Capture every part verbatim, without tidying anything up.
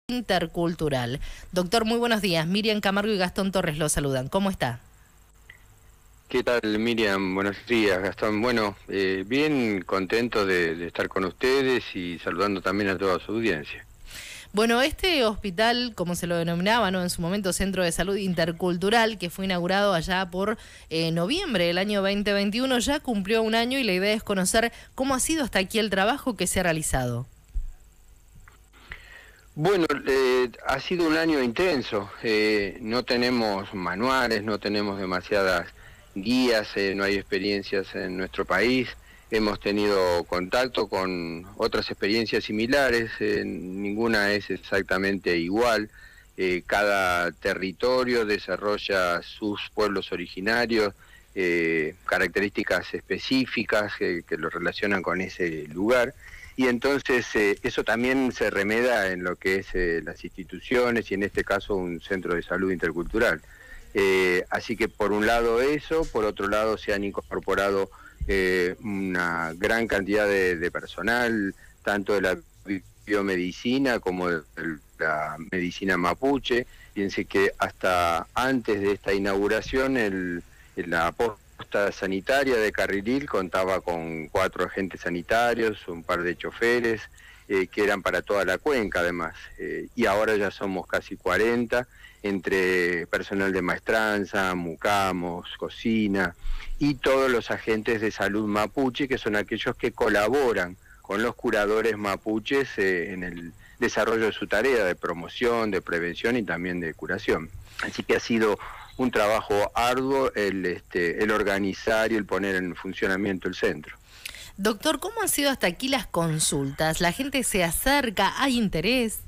Intercultural. Doctor, muy buenos días. Miriam Camargo y Gastón Torres lo saludan. ¿Cómo está? ¿Qué tal, Miriam? Buenos días, Gastón. Bueno, eh, bien contento de, de estar con ustedes y saludando también a toda su audiencia. Bueno, este hospital, como se lo denominaba, ¿no?, en su momento Centro de Salud Intercultural, que fue inaugurado allá por eh, noviembre del año veinte veintiuno, ya cumplió un año y la idea es conocer cómo ha sido hasta aquí el trabajo que se ha realizado. Bueno, eh, ha sido un año intenso. Eh, no tenemos manuales, no tenemos demasiadas guías, eh, no hay experiencias en nuestro país. Hemos tenido contacto con otras experiencias similares, eh, ninguna es exactamente igual. Eh, cada territorio desarrolla sus pueblos originarios, eh, características específicas que, que lo relacionan con ese lugar. Y entonces eh, eso también se remeda en lo que es eh, las instituciones y en este caso un centro de salud intercultural. Eh, así que por un lado eso, por otro lado se han incorporado eh, una gran cantidad de, de personal, tanto de la biomedicina como de la medicina mapuche. Fíjense que hasta antes de esta inauguración el, la posta sanitaria de Carrilil contaba con cuatro agentes sanitarios, un par de choferes, eh, que eran para toda la cuenca además, eh, y ahora ya somos casi cuarenta, entre personal de maestranza, mucamos, cocina, y todos los agentes de salud mapuche, que son aquellos que colaboran con los curadores mapuches eh, en el desarrollo de su tarea de promoción, de prevención y también de curación. Así que ha sido un trabajo arduo el, este, el organizar y el poner en funcionamiento el centro. Doctor, ¿cómo han sido hasta aquí las consultas? ¿La gente se acerca? ¿Hay interés?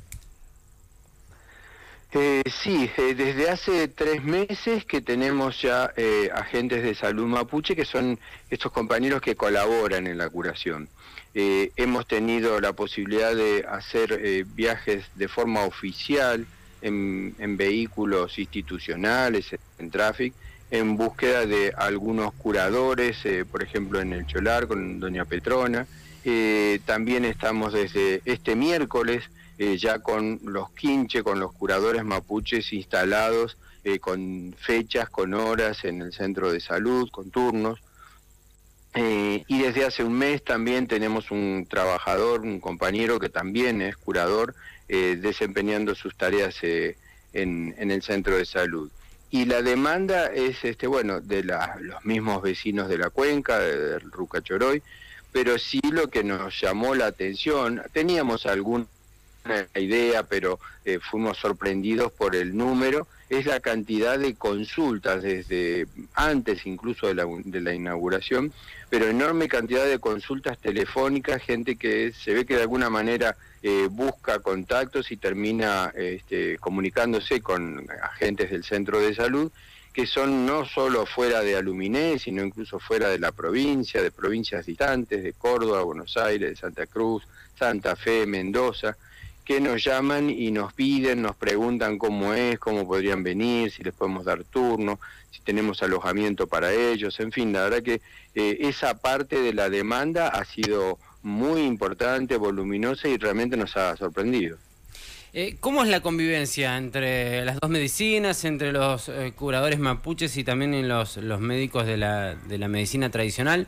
Eh, sí, eh, desde hace tres meses que tenemos ya eh, agentes de salud mapuche, que son estos compañeros que colaboran en la curación. Eh, hemos tenido la posibilidad de hacer eh, viajes de forma oficial en, en vehículos institucionales, en tráfico, en búsqueda de algunos curadores, eh, por ejemplo en el Cholar con doña Petrona. Eh, también estamos desde este miércoles eh, ya con los quinche, con los curadores mapuches instalados, eh, con fechas, con horas en el centro de salud, con turnos. Eh, y desde hace un mes también tenemos un trabajador, un compañero que también es curador, eh, desempeñando sus tareas eh, en, en el centro de salud. Y la demanda es, este, bueno, de la, los mismos vecinos de la cuenca, del Rucachoroy, pero sí lo que nos llamó la atención, teníamos algún una idea, pero eh, fuimos sorprendidos por el número, es la cantidad de consultas desde antes incluso de la, de la inauguración, pero enorme cantidad de consultas telefónicas, gente que se ve que de alguna manera eh, busca contactos y termina este, comunicándose con agentes del centro de salud, que son no solo fuera de Aluminé, sino incluso fuera de la provincia, de provincias distantes, de Córdoba, Buenos Aires, de Santa Cruz, Santa Fe, Mendoza, que nos llaman y nos piden, nos preguntan cómo es, cómo podrían venir, si les podemos dar turno, si tenemos alojamiento para ellos, en fin, la verdad que eh, esa parte de la demanda ha sido muy importante, voluminosa y realmente nos ha sorprendido. Eh, ¿Cómo es la convivencia entre las dos medicinas, entre los eh, curadores mapuches y también en los, los médicos de la, de la medicina tradicional?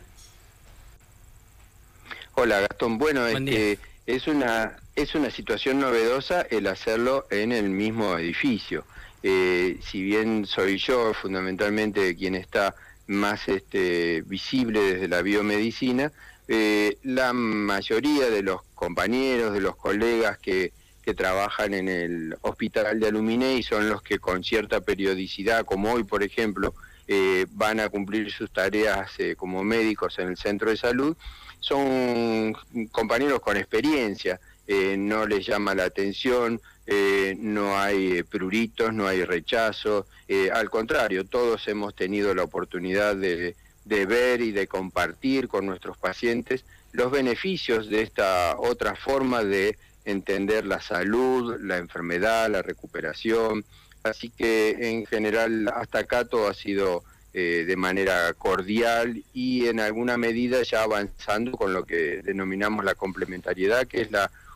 Hola Gastón, bueno, Buen este, día. es una es una situación novedosa el hacerlo en el mismo edificio. Eh, si bien soy yo fundamentalmente quien está más este, visible desde la biomedicina, eh, la mayoría de los compañeros, de los colegas que, que trabajan en el hospital de Aluminé y son los que con cierta periodicidad, como hoy por ejemplo, eh, van a cumplir sus tareas eh, como médicos en el centro de salud, son compañeros con experiencia, eh, no les llama la atención, eh, no hay eh, pruritos, no hay rechazo, eh, al contrario, todos hemos tenido la oportunidad de, de ver y de compartir con nuestros pacientes los beneficios de esta otra forma de entender la salud, la enfermedad, la recuperación, así que en general hasta acá todo ha sido Eh, de manera cordial y en alguna medida ya avanzando con lo que denominamos la complementariedad, que es la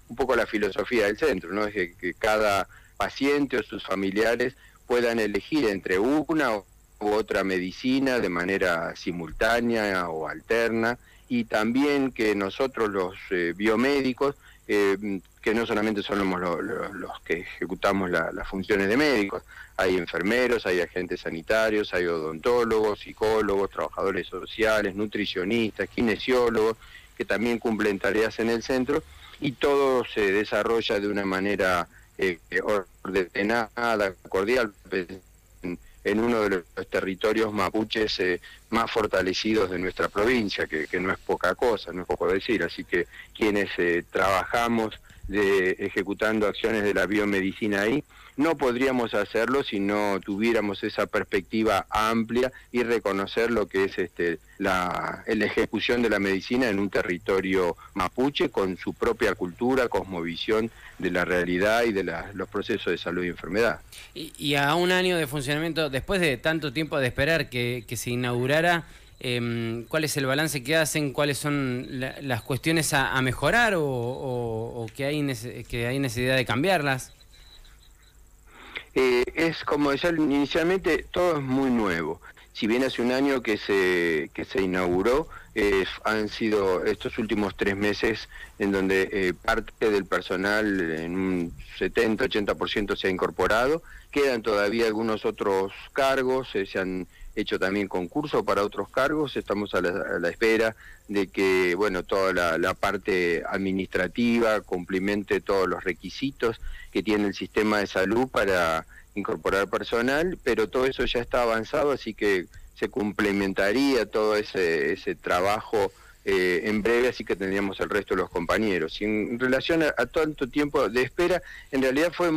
un poco la filosofía del centro, ¿no? Es que, que cada paciente o sus familiares puedan elegir entre una u otra medicina de manera simultánea o alterna, y también que nosotros los eh, biomédicos, eh, que no solamente somos los, los, los que ejecutamos la, las funciones de médicos, hay enfermeros, hay agentes sanitarios, hay odontólogos, psicólogos, trabajadores sociales, nutricionistas, kinesiólogos, que también cumplen tareas en el centro, y todo se desarrolla de una manera eh, ordenada, cordial, en, en uno de los territorios mapuches eh, más fortalecidos de nuestra provincia, que, que no es poca cosa, no es poco decir. Así que quienes eh, trabajamos de, ejecutando acciones de la biomedicina ahí, no podríamos hacerlo si no tuviéramos esa perspectiva amplia y reconocer lo que es este, la, la ejecución de la medicina en un territorio mapuche con su propia cultura, cosmovisión de la realidad y de la, los procesos de salud y enfermedad. Y, y a un año de funcionamiento, después de tanto tiempo de esperar que, que se inaugurara, eh, ¿cuál es el balance que hacen? ¿Cuáles son la, las cuestiones a, a mejorar o, o, o que, hay que hay necesidad de cambiarlas? Eh, es como decía inicialmente, todo es muy nuevo. Si bien hace un año que se, que se inauguró, eh, han sido estos últimos tres meses en donde eh, parte del personal en un setenta ochenta por ciento se ha incorporado. Quedan todavía algunos otros cargos, eh, se han hecho también concursos para otros cargos. Estamos a la, a la espera de que, bueno, toda la, la parte administrativa cumplimente todos los requisitos que tiene el sistema de salud para incorporar personal, pero todo eso ya está avanzado, así que se complementaría todo ese, ese trabajo eh, en breve, así que tendríamos el resto de los compañeros. Y en relación a, a tanto tiempo de espera, en realidad fue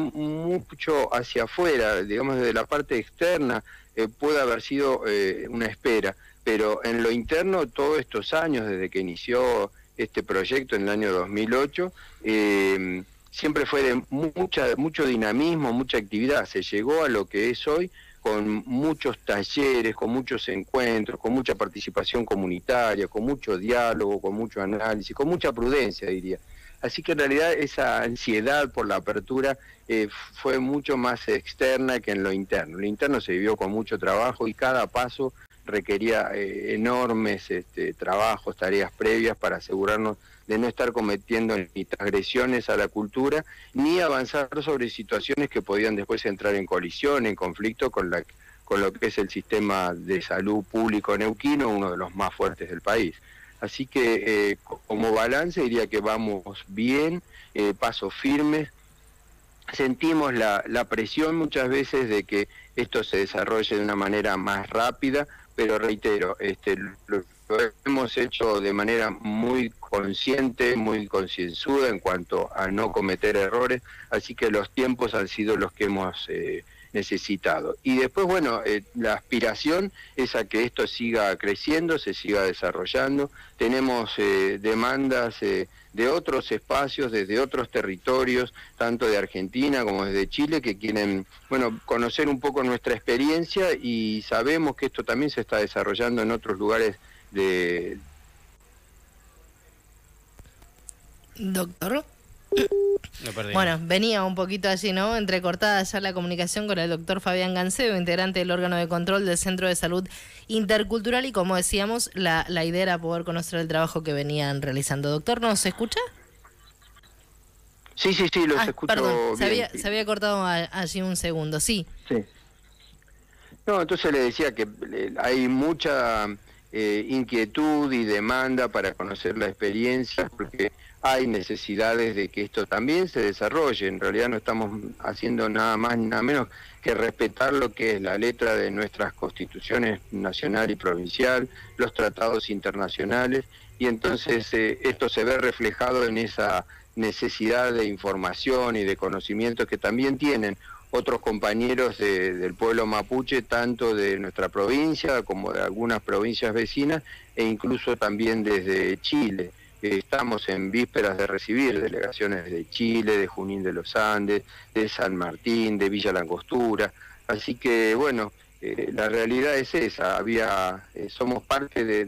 mucho hacia afuera, digamos desde la parte externa, eh, puede haber sido eh, una espera, pero en lo interno todos estos años, desde que inició este proyecto en el año dos mil ocho, eh, siempre fue de mucha, mucho dinamismo, mucha actividad. Se llegó a lo que es hoy con muchos talleres, con muchos encuentros, con mucha participación comunitaria, con mucho diálogo, con mucho análisis, con mucha prudencia, diría. Así que en realidad esa ansiedad por la apertura eh, fue mucho más externa que en lo interno. Lo interno se vivió con mucho trabajo y cada paso requería eh, enormes este, trabajos, tareas previas para asegurarnos de no estar cometiendo ni transgresiones a la cultura, ni avanzar sobre situaciones que podían después entrar en colisión, en conflicto con, la, con lo que es el sistema de salud público neuquino, uno de los más fuertes del país. Así que eh, como balance diría que vamos bien, eh, pasos firmes. Sentimos la, la presión muchas veces de que esto se desarrolle de una manera más rápida, pero reitero, este, lo, lo hemos hecho de manera muy consciente, muy concienzuda en cuanto a no cometer errores, así que los tiempos han sido los que hemos eh, necesitado. Y después, bueno, eh, la aspiración es a que esto siga creciendo, se siga desarrollando. Tenemos eh, demandas eh, de otros espacios, desde otros territorios, tanto de Argentina como desde Chile, que quieren, bueno, conocer un poco nuestra experiencia, y sabemos que esto también se está desarrollando en otros lugares de... Doctor. Bueno, venía un poquito así, ¿no? Entrecortada ya la comunicación con el doctor Fabián Gancedo, integrante del órgano de control del Centro de Salud Intercultural, y como decíamos, la, la idea era poder conocer el trabajo que venían realizando. Doctor, ¿nos escucha? Sí, sí, sí, los ah, escucho perdón, bien. Se había, se había cortado allí un segundo, sí. Sí. No, entonces le decía que hay mucha eh, inquietud y demanda para conocer la experiencia, porque hay necesidades de que esto también se desarrolle. En realidad no estamos haciendo nada más ni nada menos que respetar lo que es la letra de nuestras constituciones nacional y provincial, los tratados internacionales, y entonces eh, esto se ve reflejado en esa necesidad de información y de conocimiento que también tienen otros compañeros de, del pueblo mapuche, tanto de nuestra provincia como de algunas provincias vecinas, e incluso también desde Chile. Estamos en vísperas de recibir delegaciones de Chile, de Junín de los Andes, de San Martín, de Villa Langostura. Así que, bueno, eh, la realidad es esa. Había, eh, somos parte de,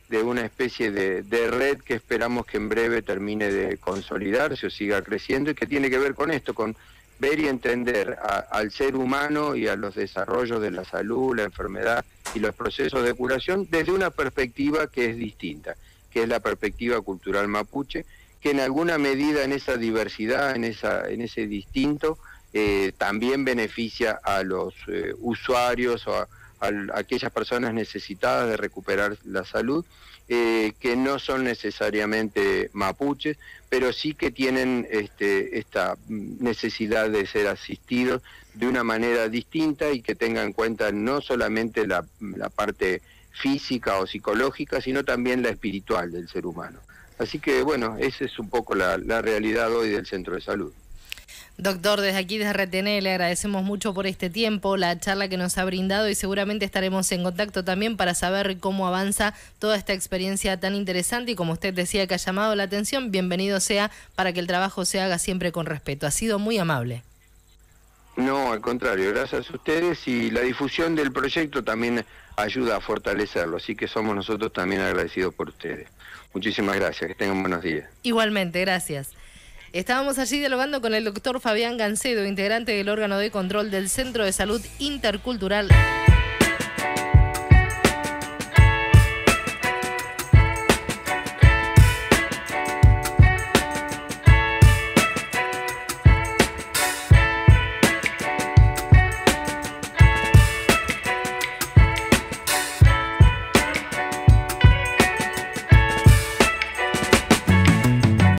de una especie de, de red que esperamos que en breve termine de consolidarse o siga creciendo, y que tiene que ver con esto, con ver y entender a, al ser humano y a los desarrollos de la salud, la enfermedad y los procesos de curación desde una perspectiva que es distinta, que es la perspectiva cultural mapuche, que en alguna medida en esa diversidad, en, esa, en ese distinto, eh, también beneficia a los eh, usuarios o a, a, a aquellas personas necesitadas de recuperar la salud, eh, que no son necesariamente mapuches, pero sí que tienen este, esta necesidad de ser asistidos de una manera distinta y que tengan en cuenta no solamente la, la parte física o psicológica, sino también la espiritual del ser humano. Así que, bueno, esa es un poco la, la realidad hoy del Centro de Salud. Doctor, desde aquí, desde R T N, le agradecemos mucho por este tiempo, la charla que nos ha brindado, y seguramente estaremos en contacto también para saber cómo avanza toda esta experiencia tan interesante, y como usted decía que ha llamado la atención, bienvenido sea, para que el trabajo se haga siempre con respeto. Ha sido muy amable. No, al contrario, gracias a ustedes, y la difusión del proyecto también ayuda a fortalecerlo, así que somos nosotros también agradecidos por ustedes. Muchísimas gracias, que tengan buenos días. Igualmente, gracias. Estábamos allí dialogando con el doctor Fabián Gancedo, integrante del órgano de control del Centro de Salud Intercultural